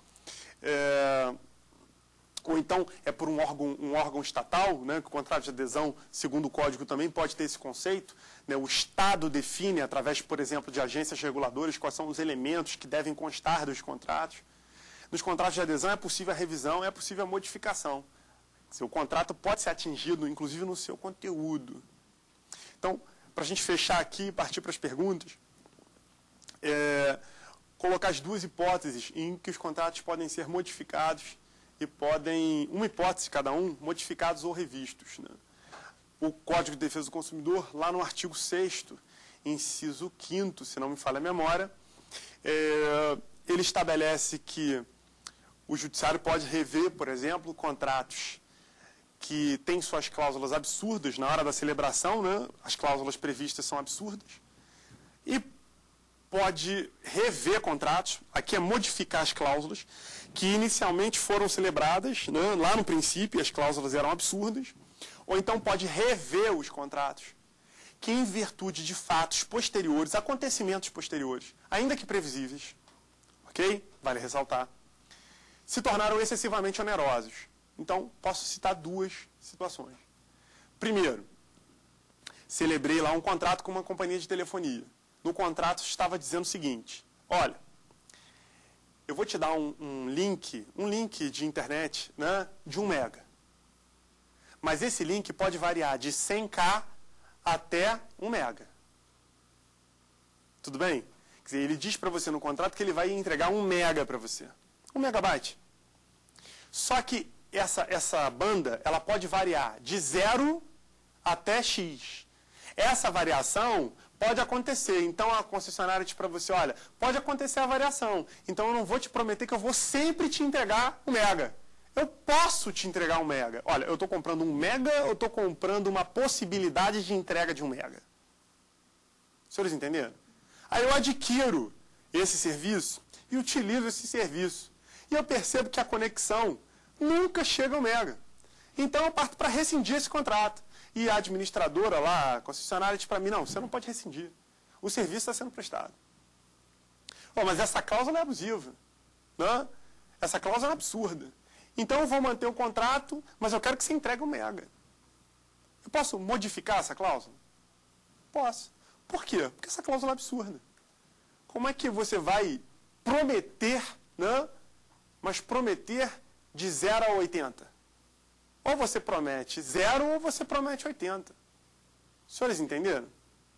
ou então é por um órgão estatal, né, que o contrato de adesão, segundo o Código, também pode ter esse conceito. Né, o Estado define, através, por exemplo, de agências reguladoras, quais são os elementos que devem constar dos contratos. Nos contratos de adesão é possível a revisão, é possível a modificação. O contrato pode ser atingido, inclusive, no seu conteúdo. Então, para a gente fechar aqui e partir para as perguntas, colocar as duas hipóteses em que os contratos podem ser modificados e podem, uma hipótese cada um, modificados ou revistos. Né? O Código de Defesa do Consumidor, lá no artigo 6º, inciso 5º, se não me falha a memória, ele estabelece que o judiciário pode rever, por exemplo, contratos que têm suas cláusulas absurdas na hora da celebração, né? As cláusulas previstas são absurdas, e pode rever contratos, aqui é modificar as cláusulas, que inicialmente foram celebradas, né? Lá no princípio as cláusulas eram absurdas, ou então pode rever os contratos, que em virtude de fatos posteriores, acontecimentos posteriores, ainda que previsíveis, ok? Vale ressaltar, se tornaram excessivamente onerosos. Então, posso citar duas situações. Primeiro, celebrei lá um contrato com uma companhia de telefonia. No contrato estava dizendo o seguinte: olha, eu vou te dar um link de internet, né, de 1 mega. Mas esse link pode variar de 100K até 1 mega. Tudo bem? Quer dizer, ele diz para você no contrato que ele vai entregar 1 mega para você. 1 megabyte. Só que essa banda, ela pode variar de 0 até X. Essa variação pode acontecer. Então, a concessionária diz para você, olha, pode acontecer a variação. Então, eu não vou te prometer que eu vou sempre te entregar 1 mega. Eu posso te entregar 1 mega. Olha, eu estou comprando 1 mega, eu estou comprando uma possibilidade de entrega de 1 mega. Os senhores entenderam? Aí eu adquiro esse serviço e utilizo esse serviço. E eu percebo que a conexão nunca chega ao mega. Então eu parto para rescindir esse contrato. E a administradora lá, a concessionária, diz para mim, não, você não pode rescindir. O serviço está sendo prestado. Oh, mas essa cláusula é abusiva. Né? Essa cláusula é absurda. Então eu vou manter o contrato, mas eu quero que você entregue 1 mega. Eu posso modificar essa cláusula? Posso. Por quê? Porque essa cláusula é absurda. Como é que você vai prometer, né? Mas prometer de 0 a 80? Ou você promete 0 ou você promete 80. Os senhores entenderam?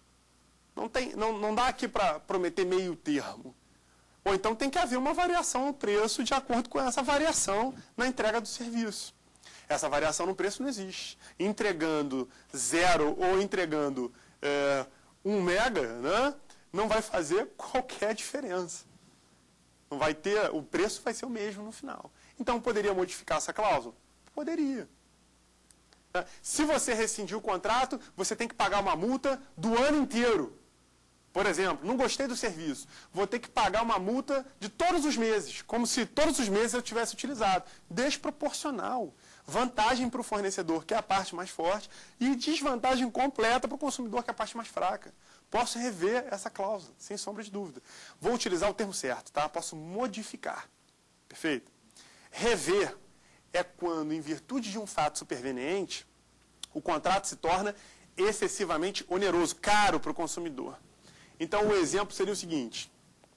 Não dá aqui para prometer meio termo. Ou então tem que haver uma variação no preço de acordo com essa variação na entrega do serviço. Essa variação no preço não existe. Entregando 0 ou entregando 1 mega, né, não vai fazer qualquer diferença. Não vai ter, o preço vai ser o mesmo no final. Então, poderia modificar essa cláusula? Poderia. Se você rescindir o contrato, você tem que pagar uma multa do ano inteiro. Por exemplo, não gostei do serviço, vou ter que pagar uma multa de todos os meses, como se todos os meses eu tivesse utilizado. Desproporcional. Vantagem para o fornecedor, que é a parte mais forte, e desvantagem completa para o consumidor, que é a parte mais fraca. Posso rever essa cláusula, sem sombra de dúvida. Vou utilizar o termo certo, tá? Posso modificar. Perfeito? Rever é quando, em virtude de um fato superveniente, o contrato se torna excessivamente oneroso, caro para o consumidor. Então, o exemplo seria o seguinte.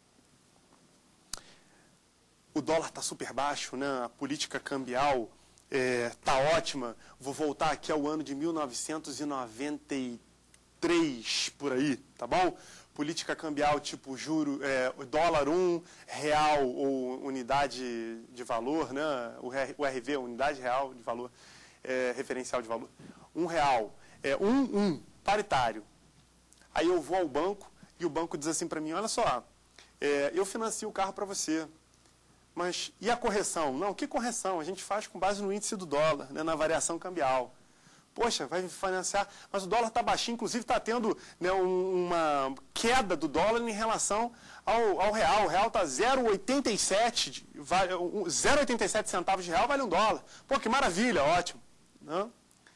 O dólar está super baixo, né? A política cambial está ótima. Vou voltar aqui ao ano de 1993, por aí, tá bom? Política cambial tipo juro, dólar 1, real ou unidade de valor, né? O RV, unidade real de valor, referencial de valor. R$1, paritário. Aí eu vou ao banco e o banco diz assim para mim, olha só, eu financio o carro para você, mas e a correção? Não, que correção? A gente faz com base no índice do dólar, né, na variação cambial. Poxa, vai financiar, mas o dólar está baixinho, inclusive está tendo, né, uma queda do dólar em relação ao real. O real está 0,87 centavos de real vale $1. Pô, que maravilha, ótimo. Né?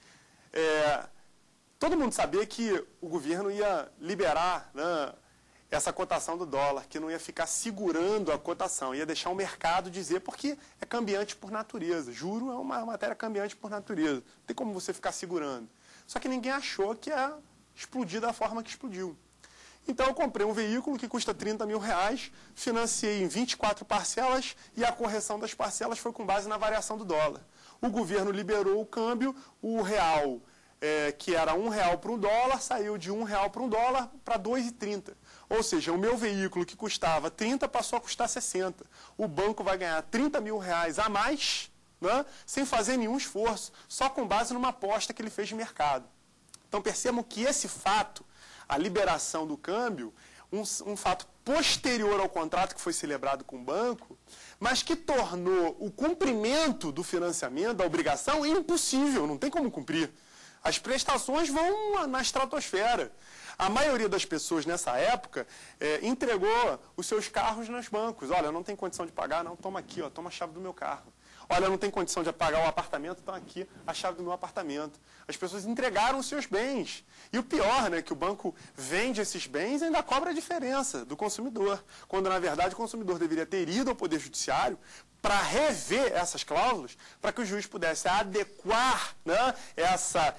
Todo mundo sabia que o governo ia liberar, né, essa cotação do dólar, que não ia ficar segurando a cotação, ia deixar o mercado dizer, porque é cambiante por natureza. Juro é uma matéria cambiante por natureza. Não tem como você ficar segurando. Só que ninguém achou que ia explodir da forma que explodiu. Então eu comprei um veículo que custa R$30 mil, financiei em 24 parcelas e a correção das parcelas foi com base na variação do dólar. O governo liberou o câmbio, o real, que era R$1 para $1, saiu de R$1 para $1 para R$2,30. Ou seja, o meu veículo que custava 30 passou a custar 60. O banco vai ganhar R$30 mil a mais, né, sem fazer nenhum esforço, só com base numa aposta que ele fez de mercado. Então percebam que esse fato, a liberação do câmbio, um fato posterior ao contrato que foi celebrado com o banco, mas que tornou o cumprimento do financiamento, da obrigação, impossível, não tem como cumprir. As prestações vão na estratosfera. A maioria das pessoas nessa época entregou os seus carros nos bancos. Olha, eu não tenho condição de pagar, não, toma aqui, ó, toma a chave do meu carro. Olha, eu não tenho condição de pagar o apartamento, então aqui a chave do meu apartamento. As pessoas entregaram os seus bens. E o pior, né, que o banco vende esses bens e ainda cobra a diferença do consumidor. Quando, na verdade, o consumidor deveria ter ido ao Poder Judiciário para rever essas cláusulas, para que o juiz pudesse adequar, né, essa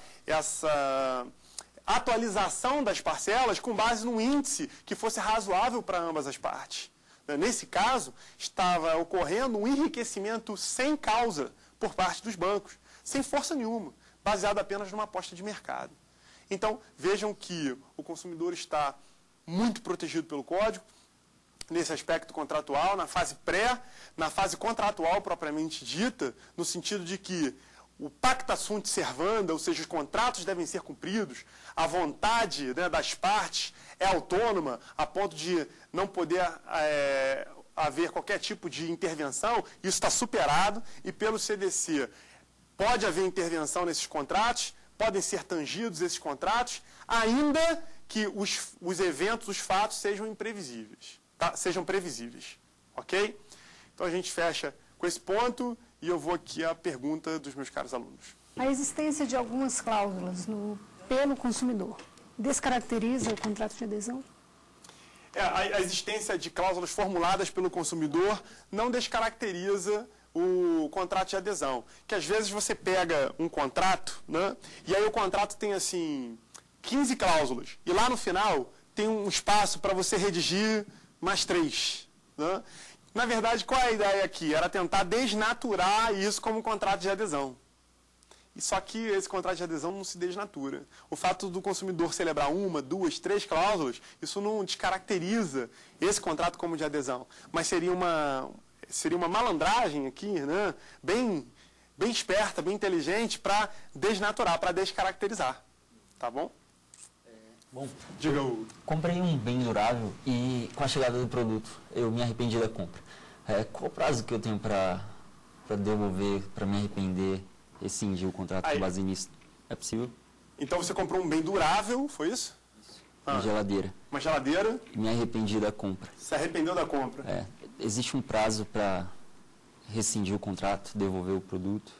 atualização das parcelas com base num índice que fosse razoável para ambas as partes. Nesse caso, estava ocorrendo um enriquecimento sem causa por parte dos bancos, sem força nenhuma, baseado apenas numa aposta de mercado. Então, vejam que o consumidor está muito protegido pelo Código, nesse aspecto contratual, na fase pré, na fase contratual propriamente dita, no sentido de que o pacta sunt servanda, ou seja, os contratos devem ser cumpridos, a vontade, né, das partes é autônoma, a ponto de não poder haver qualquer tipo de intervenção, isso está superado, e pelo CDC pode haver intervenção nesses contratos, podem ser tangidos esses contratos, ainda que os eventos, os fatos sejam imprevisíveis, tá? Sejam previsíveis, ok? Então a gente fecha com esse ponto. E eu vou aqui à pergunta dos meus caros alunos. A existência de algumas cláusulas pelo consumidor descaracteriza o contrato de adesão? A existência de cláusulas formuladas pelo consumidor não descaracteriza o contrato de adesão. Que às vezes você pega um contrato, né, e aí o contrato tem assim 15 cláusulas. E lá no final tem um espaço para você redigir mais 3. Né? Na verdade, qual é a ideia aqui? Era tentar desnaturar isso como um contrato de adesão. E só que esse contrato de adesão não se desnatura. O fato do consumidor celebrar 1, 2, 3 cláusulas, isso não descaracteriza esse contrato como de adesão. Mas seria uma malandragem aqui, né? bem esperta, bem inteligente, para desnaturar, para descaracterizar. Tá bom? Bom, diga o... comprei um bem durável e com a chegada do produto eu me arrependi da compra. Qual o prazo que eu tenho para devolver, para me arrepender, rescindir o contrato com base nisso? É possível? Então você comprou um bem durável, foi isso? Uma geladeira. Uma geladeira? E me arrependi da compra. Se arrependeu da compra? Existe um prazo para rescindir o contrato, devolver o produto?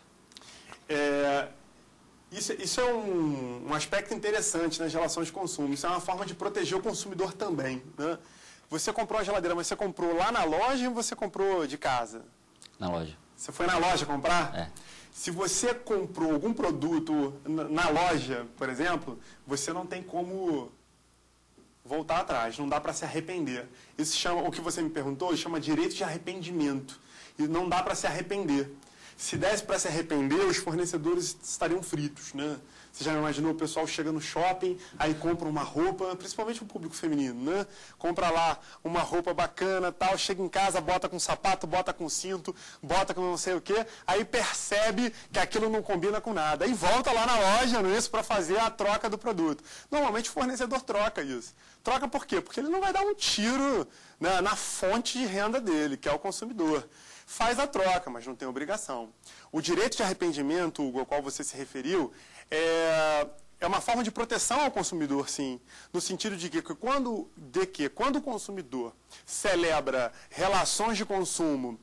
Isso é um aspecto interessante nas relações de consumo. Isso é uma forma de proteger o consumidor também. Né? Você comprou uma geladeira, mas você comprou lá na loja ou você comprou de casa? Na loja. Você foi na loja comprar? Se você comprou algum produto na loja, por exemplo, você não tem como voltar atrás, não dá para se arrepender. Isso chama, o que você me perguntou, chama direito de arrependimento. E não dá para se arrepender. Se desse para se arrepender, os fornecedores estariam fritos, né? Você já imaginou o pessoal chega no shopping, aí compra uma roupa, principalmente o público feminino, né? Compra lá uma roupa bacana, tal, chega em casa, bota com sapato, bota com cinto, bota com não sei o quê, aí percebe que aquilo não combina com nada. Aí volta lá na loja, não é isso, para fazer a troca do produto. Normalmente o fornecedor troca isso. Troca por quê? Porque ele não vai dar um tiro na fonte de renda dele, que é o consumidor. Faz a troca, mas não tem obrigação. O direito de arrependimento, Hugo, ao qual você se referiu, é uma forma de proteção ao consumidor, sim. No sentido de que quando o consumidor celebra relações de consumo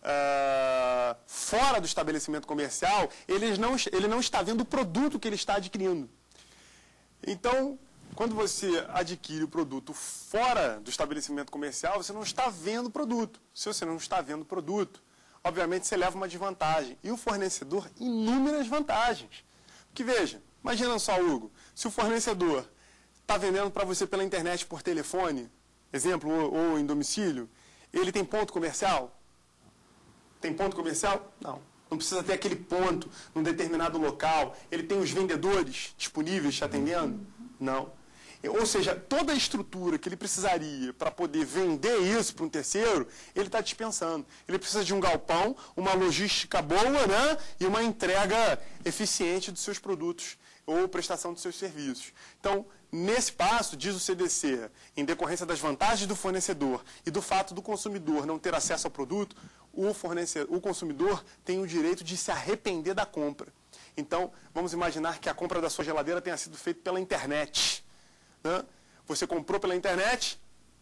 fora do estabelecimento comercial, ele não está vendo o produto que ele está adquirindo. Então, quando você adquire o produto fora do estabelecimento comercial, você não está vendo o produto. Se você não está vendo o produto, obviamente você leva uma desvantagem. E o fornecedor, inúmeras vantagens. Porque veja, imagina só, Hugo, se o fornecedor está vendendo para você pela internet por telefone, exemplo, ou em domicílio, ele tem ponto comercial? Tem ponto comercial? Não. Não precisa ter aquele ponto num determinado local. Ele tem os vendedores disponíveis te atendendo? Não. Ou seja, toda a estrutura que ele precisaria para poder vender isso para um terceiro, ele está dispensando. Ele precisa de um galpão, uma logística boa, né? E uma entrega eficiente dos seus produtos ou prestação dos seus serviços. Então, nesse passo, diz o CDC, em decorrência das vantagens do fornecedor e do fato do consumidor não ter acesso ao produto, o consumidor tem o direito de se arrepender da compra. Então, vamos imaginar que a compra da sua geladeira tenha sido feita pela internet. Né? Você comprou pela internet,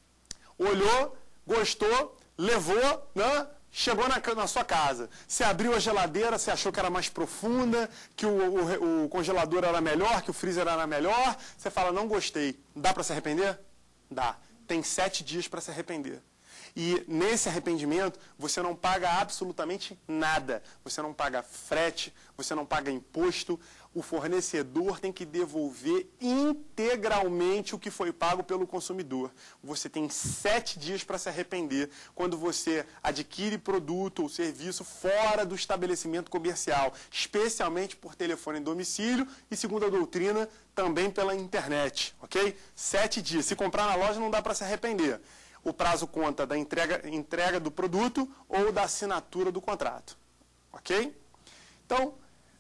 olhou, gostou, levou, né? Chegou na sua casa. Você abriu a geladeira, você achou que era mais profunda, que o congelador era melhor, que o freezer era melhor. Você fala, não gostei. Dá para se arrepender? Dá. Tem 7 dias para se arrepender. E nesse arrependimento, você não paga absolutamente nada. Você não paga frete, você não paga imposto. O fornecedor tem que devolver integralmente o que foi pago pelo consumidor. Você tem 7 dias para se arrepender quando você adquire produto ou serviço fora do estabelecimento comercial, especialmente por telefone em domicílio e, segundo a doutrina, também pela internet. Ok? 7 dias. Se comprar na loja, não dá para se arrepender. O prazo conta da entrega do produto ou da assinatura do contrato. Ok? Então,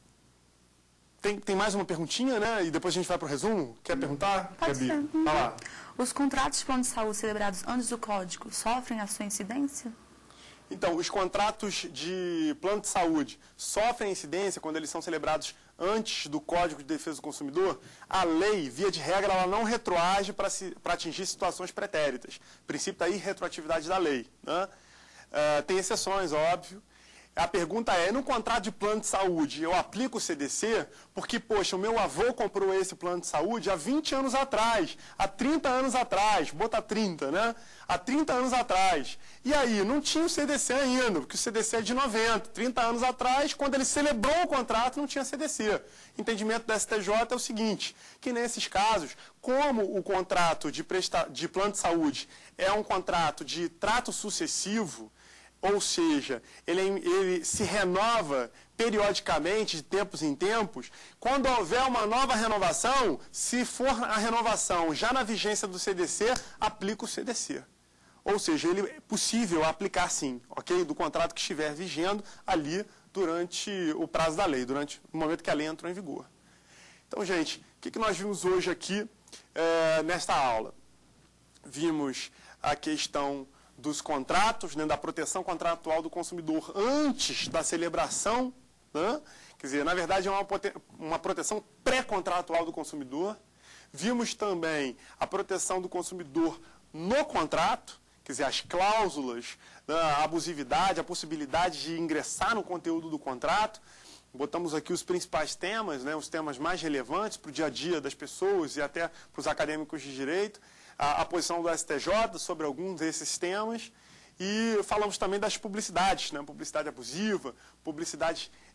tem mais uma perguntinha, né? E depois a gente vai para o resumo. Quer perguntar, Pode Gabi? ser. Vai lá. Os contratos de plano de saúde celebrados antes do código sofrem a sua incidência? Então, os contratos de plano de saúde sofrem incidência quando eles são celebrados antes do Código de Defesa do Consumidor. A lei, via de regra, ela não retroage para atingir situações pretéritas. Princípio da irretroatividade da lei. Né? Tem exceções, óbvio. A pergunta é, no contrato de plano de saúde, eu aplico o CDC? Porque, poxa, o meu avô comprou esse plano de saúde há 20 anos atrás, há 30 anos atrás, bota 30, né? Há 30 anos atrás. E aí, não tinha o CDC ainda, porque o CDC é de 90. 30 anos atrás, quando ele celebrou o contrato, não tinha CDC. Entendimento da STJ é o seguinte, que nesses casos, como o contrato de plano de saúde é um contrato de trato sucessivo, ou seja, ele se renova periodicamente, de tempos em tempos. Quando houver uma nova renovação, se for a renovação já na vigência do CDC, aplica o CDC. Ou seja, ele é possível aplicar sim, ok? Do contrato que estiver vigendo ali durante o prazo da lei, durante o momento que a lei entrou em vigor. Então, gente, o que nós vimos hoje aqui nesta aula? Vimos a questão dos contratos, né, da proteção contratual do consumidor antes da celebração, né? Quer dizer, na verdade é uma proteção pré-contratual do consumidor. Vimos também a proteção do consumidor no contrato, quer dizer, as cláusulas, né, a abusividade, a possibilidade de ingressar no conteúdo do contrato. Botamos aqui os principais temas, né, os temas mais relevantes para o dia a dia das pessoas e até para os acadêmicos de direito. A posição do STJ sobre alguns desses temas e falamos também das publicidades, né? Publicidade abusiva, publicidade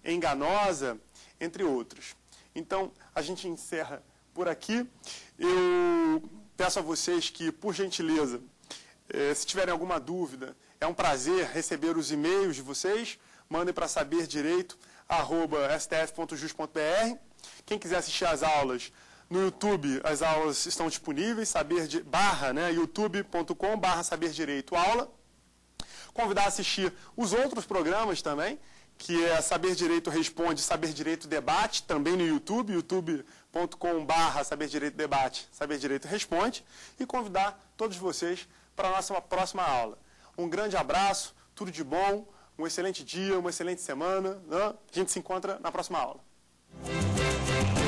enganosa, entre outros. Então, a gente encerra por aqui. Eu peço a vocês que, por gentileza, se tiverem alguma dúvida, é um prazer receber os e-mails de vocês. Mandem para saberdireito@stf.jus.br. Quem quiser assistir às aulas, no YouTube as aulas estão disponíveis, youtube.com/saberdireitoaula. Convidar a assistir os outros programas também, que é Saber Direito Responde, Saber Direito Debate, também no YouTube, youtube.com/saberdireitodebate, Saber Direito Responde, e convidar todos vocês para a nossa próxima aula. Um grande abraço, tudo de bom, um excelente dia, uma excelente semana, né? A gente se encontra na próxima aula.